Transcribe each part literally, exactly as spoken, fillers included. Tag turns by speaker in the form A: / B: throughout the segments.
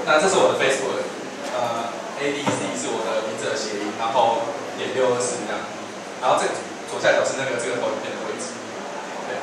A: 那这是我的 Facebook， 呃 A D C 是我的名字的谐音，然后点六二四这样，然后这左下角是那个这个投影片的位置。对。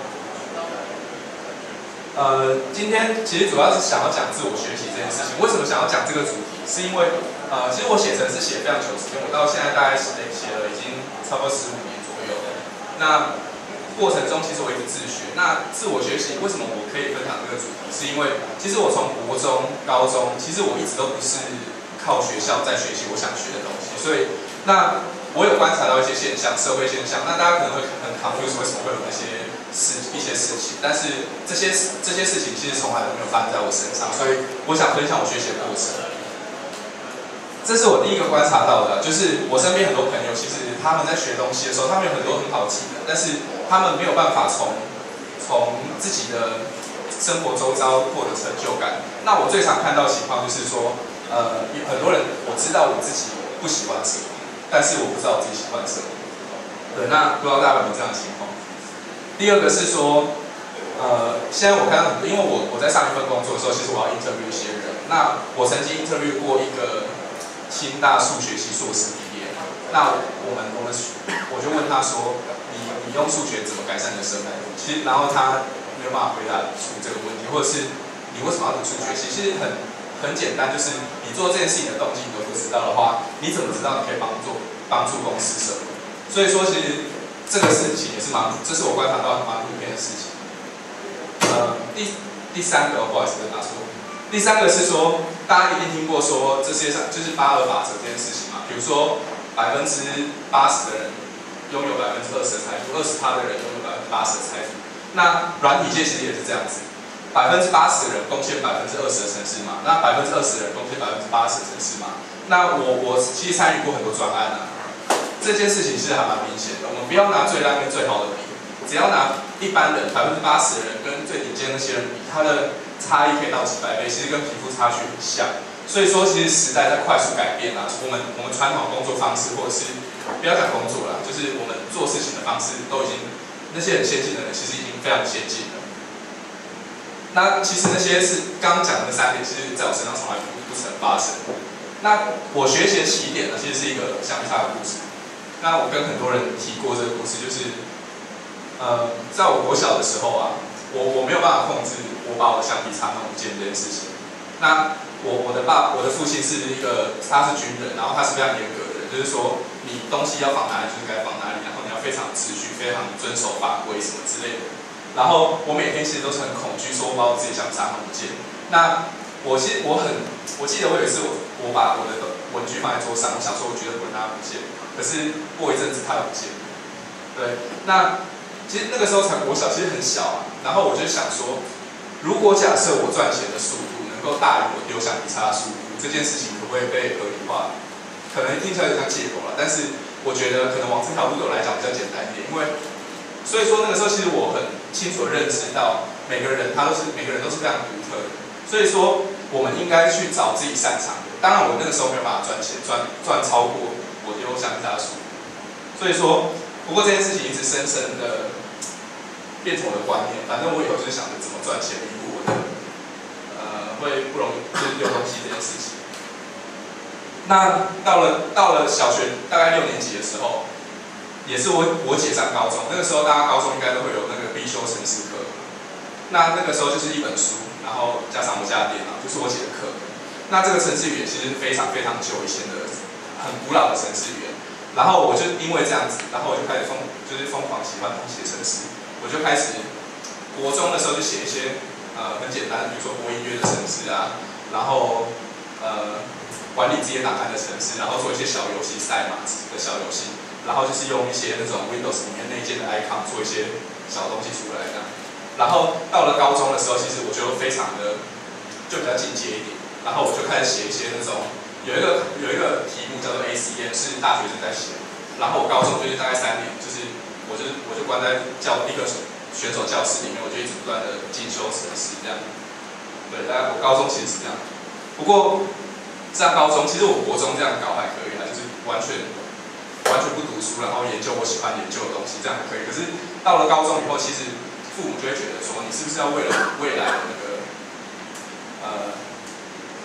A: 呃，今天其实主要是想要讲自我学习这件事情。为什么想要讲这个主题？是因为呃，其实我写程式写非常久时间，我到现在大概写写了已经差不多十五年左右了。那过程中其实我一直自学。那自我学习为什么我可以分享这个主题？是因为其实我从国中、高中，其实我一直都不是靠学校在学习我想学的东西。所以那我有观察到一些现象，社会现象。那大家可能会很 confused 为什么会有那些事一些事情，但是这些这些事情其实从来都没有发生在我身上。所以我想分享我学习的过程。这是我第一个观察到的，就是我身边很多朋友，其实他们在学东西的时候，他们有很多很好的技能，但是他们没有办法从从自己的生活周遭获得成就感。那我最常看到的情况就是说，呃，有很多人我知道我自己不喜欢什么，但是我不知道我自己喜欢什么。对，那不知道大家有没有这样的情况？第二个是说，呃，现在我看到很多，因为我我在上一份工作的时候，其实我要 interview 一些人。那我曾经 interview 过一个清大数学系硕士毕业，那我们我们我就问他说，你你用数学怎么改善你的生活？其实然后他没有办法回答出这个问题，或者是你为什么要读数学系？其实很很简单，就是你做这件事情的动机你都不知道的话，你怎么知道你可以帮助帮助公司什么？所以说，其实这个事情也是蛮，这是我观察到蛮普遍的事情。呃，第第三个，不好意思，打错。第三个是说，大家一定听过说这些上就是八二法则这件事情嘛。比如说，百分之八十的人拥有百分之二十的财富，二十趴的人拥有百分之八十的财富。那软体界其实也是这样子，百分之八十的人贡献百分之二十的程式码，那百分之二十的人贡献百分之八十的程式码。那我我其实参与过很多专案啊，这件事情其实还蛮明显的。我们不要拿最烂跟最好的比，只要拿一般人百分之八十的人跟最顶尖的那些人比，他的差异可以到几百倍，其实跟贫富差距很像。所以说，其实时代在快速改变啊。我们我们传统工作方式，或者是不要讲工作啦，就是我们做事情的方式，都已经那些很先进的人，其实已经非常先进了。那其实那些是刚刚讲的那三点，其实在我身上从来不不曾发生。那我学习的起点呢，其实是一个橡皮擦的故事。那我跟很多人提过这个故事，就是呃，在我国小的时候啊。我我没有办法控制我把我的橡皮擦弄不见这件事情。那我我的爸我的父亲是一个他是军人，然后他是非常严格的人，就是说你东西要放哪里就是该放哪里，然后你要非常秩序，非常遵守法规什么之类的。然后我每天其实都是很恐惧，说我把我自己橡皮擦弄不见。那我其实我很我记得我有一次我我把我的文具放在桌上，我想说我绝对不会让它不见，可是过一阵子它又不见了。对，那。其实那个时候才国小，其实很小啊。然后我就想说，如果假设我赚钱的速度能够大于我丢橡皮擦的速度，这件事情可不可以被合理化？可能听起来有点像借口了，但是我觉得可能往这条路对我来讲比较简单一点。因为所以说那个时候，其实我很清楚的认识到，每个人他都是每个人都是非常独特的。所以说，我们应该去找自己擅长的。当然，我那个时候没有办法赚钱，赚赚超过我丢橡皮擦的速度。所以说，不过这件事情一直深深的。变成我的观念，反正我以后就是想着怎么赚钱弥补我的，呃，会不容易就是丢东西这件事情。那到了到了小学大概六年级的时候，也是我我姐上高中，那个时候大家高中应该都会有那个必修程式课。那那个时候就是一本书，然后加上我家的电脑，就是我姐的课。那这个程式语言其实是非常非常久以前的很古老的程式语言。然后我就因为这样子，然后我就开始疯就是疯狂喜欢写程式。我就开始，国中的时候就写一些呃很简单的，比如说播音乐的程式啊，然后呃管理自己档案的程式，然后做一些小游戏赛马的小游戏，然后就是用一些那种 Windows 里面内建的 icon 做一些小东西出来这样。然后到了高中的时候，其实我就非常的就比较进阶一点，然后我就开始写一些那种有一个有一个题目叫做 A C M， 是大学生在写，然后我高中就是大概三年就是。我就我就关在教一个选手教室里面，我就一直不断的进修程式这样。对，大概我高中其实是这样。不过上高中，其实我国中这样搞还可以啦，就是完全完全不读书，然后研究我喜欢研究的东西，这样还可以。可是到了高中以后，其实父母就会觉得说，你是不是要为了未来的那个呃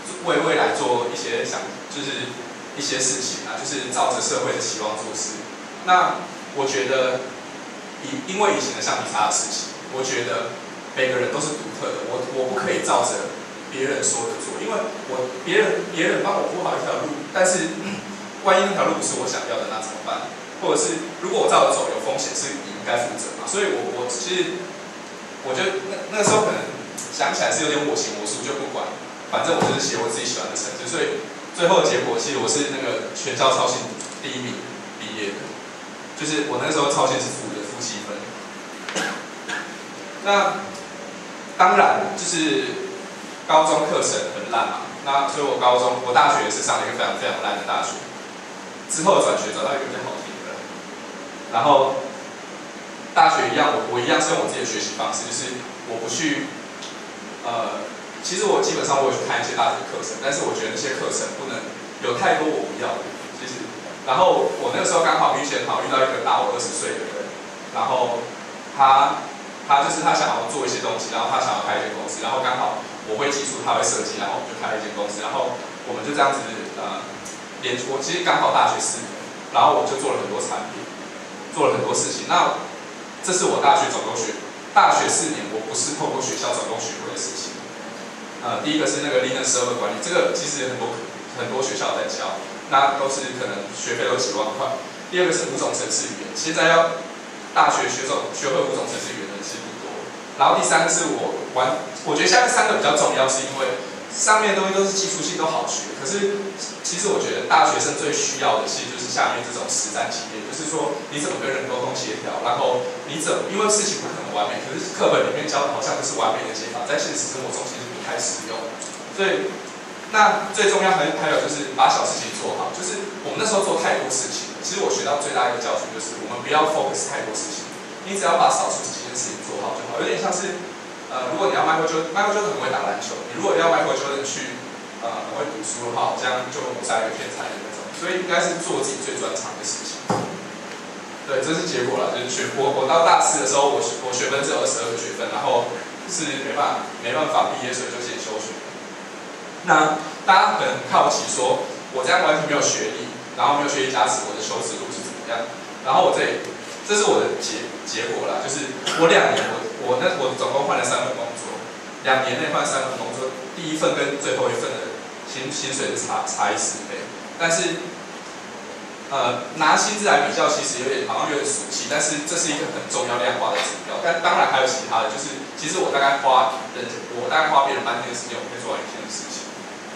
A: 为未来做一些想，就是一些事情啊，就是照着社会的期望做事。那我觉得，以因为以前的橡皮擦的事情，我觉得每个人都是独特的，我我不可以照着别人说的做，因为我别人别人帮我铺好一条路，但是、嗯、万一那条路不是我想要的，那怎么办？或者是如果我照着走有风险，是你应该负责嘛？所以我我其实我觉得那那个时候可能想起来是有点我行我素，就不管，反正我就是写我自己喜欢的程式，所以最后的结果其实我是那个全校操行第一名毕业的，就是我那时候操行是负的负七分。那当然就是高中课程很烂嘛，那所以我高中我大学也是上了一个非常非常烂的大学，之后转学找到一个比较好听的，然后大学一样，我我一样是用我自己的学习方式，就是我不去，呃，其实我基本上我有去看一些大学课程，但是我觉得那些课程不能有太多我不要的，其实，然后我那个时候刚好遇见好遇到一个大我二十岁的人，然后他他就是他想要做一些东西，然后他想要开一间公司，然后刚好我会技术，他会设计，然后我们就开了一间公司，然后我们就这样子呃，连我其实刚好大学四年，然后我就做了很多产品，做了很多事情，那。这是我大学总共学，大学四年我不是透过学校总共学会的事情。呃，第一个是那个 Linux server 管理，这个其实很多很多学校在教，那都是可能学费都几万块。第二个是五种程式语言，现在要大学学种学会五种程式语言的人其实不多。然后第三个是我玩，我觉得下面三个比较重要，是因为上面的东西都是技术性都好学，可是其实我觉得大学生最需要的其实就是下面这种实战经验，就是说你怎么跟人沟通协调，然后你怎么，因为事情不可能完美，可是课本里面教的好像就是完美的解法，在现实生活中其实不太适用。所以，那最重要还还有就是把小事情做好，就是我们那时候做太多事情了，其实我学到最大一个教训就是我们不要 focus 太多事情，你只要把少数几件事情做好就好，有点像是。呃，如果你要 Michael Jordan，Michael Jordan 很会打篮球，你如果要 Michael Jordan 去，呃，很会读书的话，这样就不是一个天才的那种。所以应该是做自己最专长的事情。对，这是结果了，就是学我我到大四的时候，我我学分只有二十二个学分，然后是没办法没办法毕业，所以就先休学。那大家可能很好奇说，我这样完全没有学历，然后没有学历加持，我的求职路是怎么样？然后我这里，这是我的结结果啦，就是我两年我。我那我总共换了三份工作，两年内换三份工作，第一份跟最后一份的薪薪水是差差一十倍，但是呃拿薪资来比较，其实有点好像有点俗气，但是这是一个很重要量化的指标。但当然还有其他的，就是其实我大概花人我大概花别人半天的时间，我可以做完一天的事情。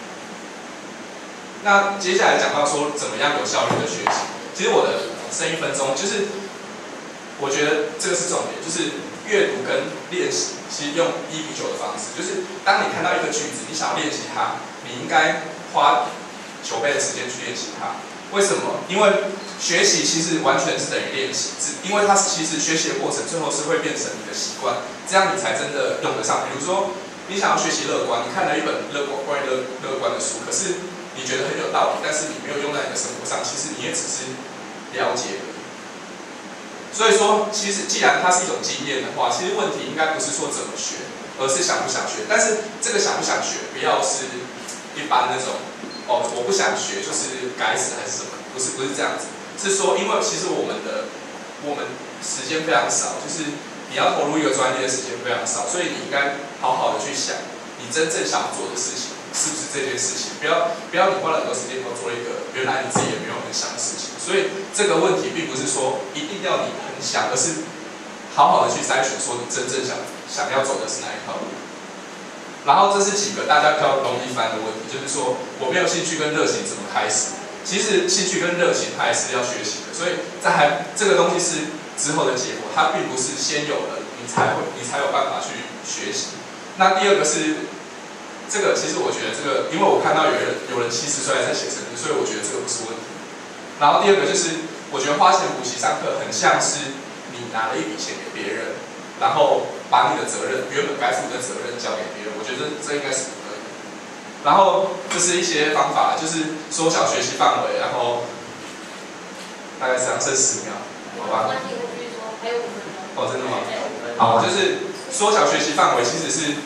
A: 那接下来讲到说怎么样有效率的学习，其实我的剩一分钟就是，我觉得这个是重点，就是。阅读跟练习，其实用一比九的方式，就是当你看到一个句子，你想要练习它，你应该花九倍的时间去练习它。为什么？因为学习其实完全是等于练习，只因为它其实学习的过程最后是会变成你的习惯，这样你才真的用得上。比如说，你想要学习乐观，你看了一本乐观关于乐乐观的书，可是你觉得很有道理，但是你没有用在你的生活上，其实你也只是了解而已。所以说，其实既然它是一种经验的话，其实问题应该不是说怎么学，而是想不想学。但是这个想不想学，不要是一般那种哦，我不想学就是该死还是什么，不是不是这样子，是说因为其实我们的我们时间非常少，就是你要投入一个专业的时间非常少，所以你应该好好的去想，你真正想做的事情是不是这件事情，不要不要你花了很多时间都做一个原来你自己也没有很想的事情。所以这个问题并不是说一定要你很想，而是好好的去筛选，说你真正想想要走的是哪一条路。然后这是几个大家比较容易翻的问题，就是说我没有兴趣跟热情怎么开始？其实兴趣跟热情它还是要学习的，所以在还这个东西是之后的结果，它并不是先有了你才会你才有办法去学习。那第二个是这个，其实我觉得这个，因为我看到有人有人七十岁还在写程式，所以我觉得这个不是问题。然后第二个就是，我觉得花钱补习上课很像是你拿了一笔钱给别人，然后把你的责任原本该负的责任交给别人，我觉得这应该是不可以。然后这是一些方法，就是缩小学习范围，然后大概这样剩十秒，好吧？哦，真的吗？好，就是缩小学习范围，其实是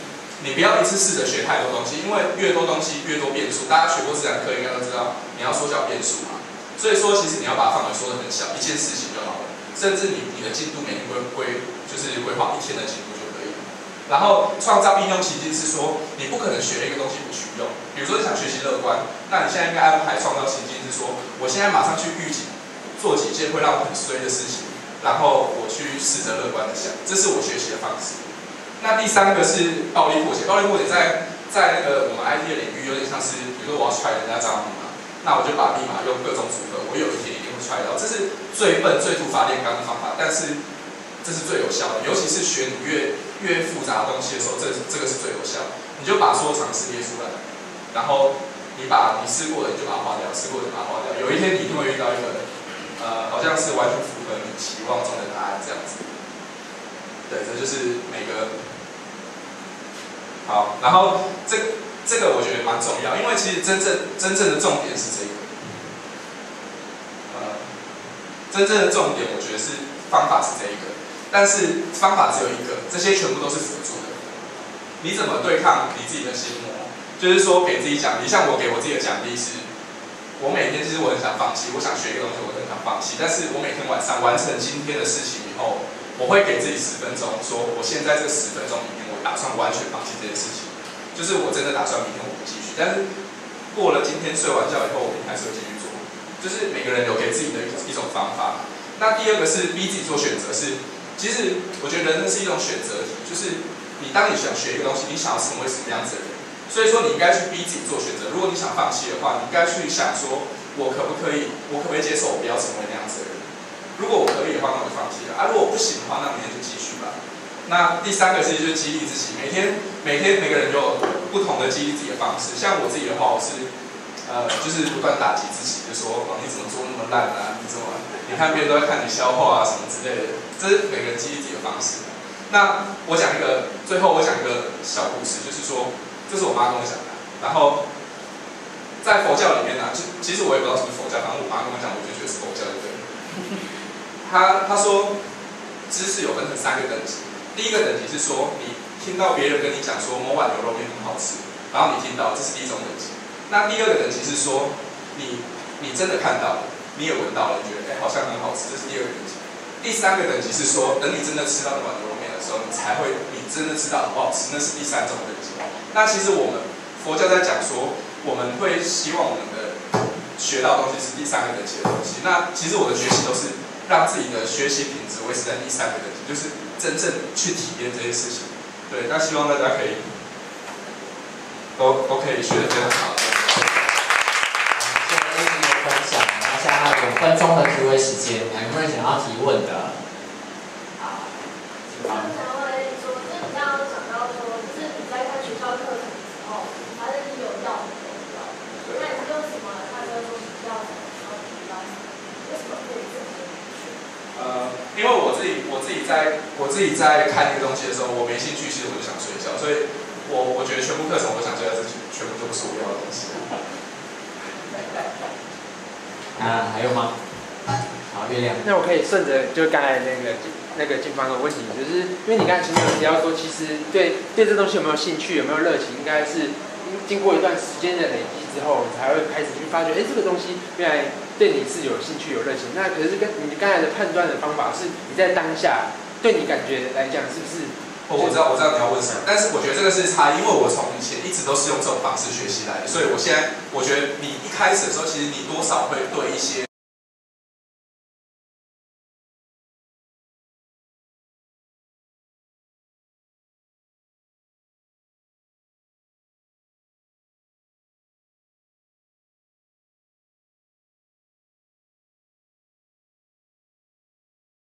A: 你不要一次试着学太多东西，因为越多东西越多变数。大家学过自然科应该都知道，你要缩小变数嘛。所以说，其实你要把范围缩得很小，一件事情就好了。甚至你你的进度每天规规就是规划一天的进度就可以了。然后创造应用情境是说，你不可能学了一个东西不去用。比如说你想学习乐观，那你现在应该安排创造情境是说，我现在马上去预警做几件会让我很衰的事情，然后我去试着乐观的想，这是我学习的方式。那第三个是暴力破解，暴力破解在在那个我们 I T 的领域有点像是，比如说我要踹人家账号密码，那我就把密码用各种组合，我有一天一定会踹到，这是最笨、最土法炼钢的方法，但是这是最有效的。尤其是学你越越复杂的东西的时候，这这个是最有效的。你就把所有常识列出来，然后你把你试过的你就把它划掉，试过的就把它划掉。有一天你一定会遇到一个，呃，好像是完全符合你期望中的答案这样子。对，这就是每个。好，然后这这个我觉得蛮重要，因为其实真正真正的重点是这个，呃，真正的重点我觉得是方法是这一个，但是方法只有一个，这些全部都是辅助的。你怎么对抗你自己的心魔？就是说给自己奖励，像我给我自己的奖励是，我每天其实我很想放弃，我想学一个东西，我很想放弃，但是我每天晚上完成今天的事情以后，我会给自己十分钟，说我现在这十分钟里面。打算完全放弃这件事情，就是我真的打算明天我不继续，但是过了今天睡完觉以后，我明天还是会继续做。就是每个人有给自己的一种方法。那第二个是逼自己做选择，是其实我觉得人生是一种选择题，就是你当你想学一个东西，你想要成为什么样子的人，所以说你应该去逼自己做选择。如果你想放弃的话，你应该去想说，我可不可以，我可不可以接受我不要成为那样子的人？如果我可以的话，那我就放弃了啊；如果我不行的话，那明天就继续吧。那第三个是就是激励自己，每天每天每个人都有不同的激励自己的方式。像我自己的话，我是呃就是不断打击自己，就说哦你怎么做那么烂啊？你怎么你看别人都在看你消化啊什么之类的，这是每个人激励自己的方式。那我讲一个，最后我讲一个小故事，就是说这是我妈跟我讲的。然后在佛教里面呢、啊，其其实我也不知道是不是佛教，反正我妈跟我讲，我就觉得是佛教就对了。她她说知识有分成三个等级。第一个等级是说，你听到别人跟你讲说某碗牛肉面很好吃，然后你听到，这是第一种等级。那第二个等级是说，你你真的看到了，你也闻到了，你觉得哎好像很好吃，这是第二个等级。第三个等级是说，等你真的吃到那碗牛肉面的时候，你才会你真的知道好不好吃，那是第三种等级。那其实我们佛教在讲说，我们会希望我们的学到的东西是第三个等级的东西。那其实我的学习都是让自己的学习品质维持在第三个等级，就是真正去体验这些事情。对，那希望大家可以都都可以学得非常好。
B: 谢谢 A B 的分享，然后现在五分钟的 Q A 时间，有没有人想要提问的？好，
C: 我想问你说，就是你刚刚讲到说，就是你在看学校课程的时候，发现是有道理的，那你是用什么来判断说比较什么，然后比较什么？为什么可以这么明确？
A: 呃，因为我自己我自己在我自己在看一个东西的时候，我没兴趣，其实我就想睡觉，所以我我觉得全部课程我想睡觉，这全部都不是我要的东西。
B: 啊，还有吗？好，月亮。
D: 那我可以顺着就刚才那个那个静芳的问题，就是因为你刚才前面有提到说，其实对对这东西有没有兴趣，有没有热情，应该是经过一段时间的累积之后，你才会开始去发觉，哎，这个东西原来对你是有兴趣、有热情。那可是跟你刚才的判断的方法是，你在当下对你感觉来讲，是不是？
A: 哦，我知道，我知道你要问什么，但是我觉得这个是差异，因为我从以前一直都是用这种方式学习来的，所以我现在我觉得你一开始的时候，其实你多少会对一些。